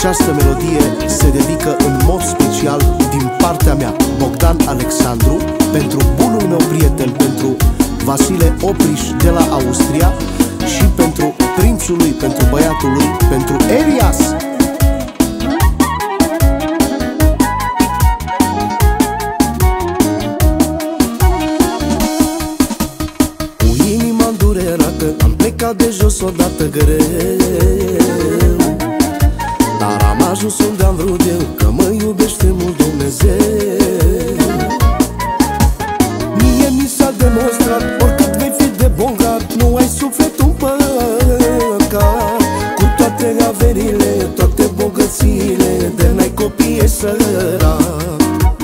Această melodie se dedică în mod special din partea mea, Bogdan Alexandru, pentru bunul meu prieten, pentru Vasile Opriș de la Austria și pentru prințul lui, pentru băiatul lui, pentru Elias. Cu inima îndurerată am plecat de jos odată greu, dar am ajuns unde am vrut eu, că mă iubește mult Dumnezeu. Mie mi s-a demonstrat, oricât vei fi de bogat, nu ai sufletul în păcat. Cu toate averile, toate bogățiile, de n-ai copii e sărat.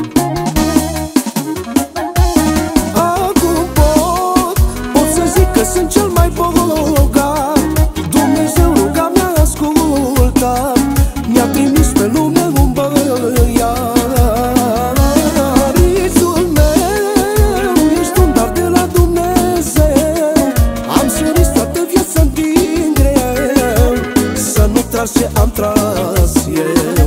Acum pot să zic că sunt cel mai bogat. Dumnezeu ruga mea ascultat, mi-a trimis pe lume un băiat. Iisul meu, ești un dar de la Dumnezeu. Am sărit toată viața din greu, să nu tragi ce am tras eu.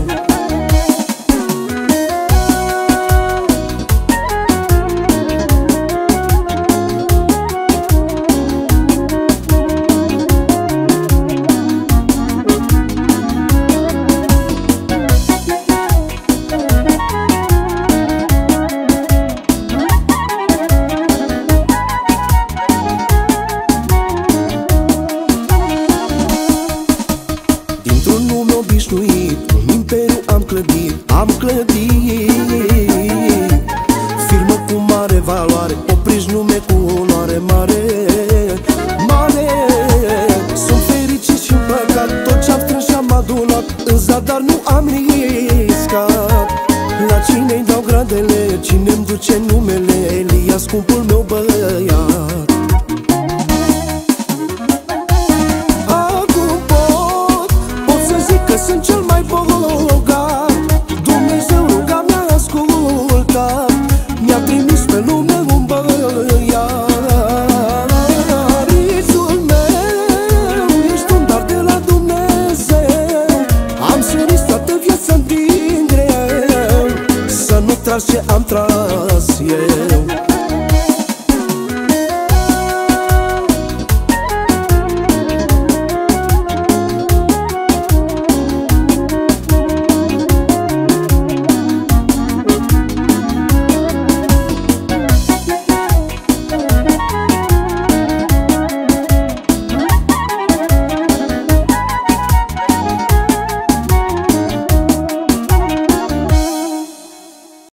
Un imperiu am clădit, firmă cu mare valoare, Opriș nume cu onoare mare, mare. Sunt fericit și împăcat, tot ce-am strâns și-am adunat, în zadar nu am riscat. La cine-i dau gradele, cine-mi duce numele, Elias, scumpul meu băiat. Sunt cel mai bogat, Dumnezeu ruga mea ascultat, mi-a trimis pe lume un băiat. Iisul meu, ești un dar de la Dumnezeu. Am sărit toată viața din greu, să nu tragi ce am tras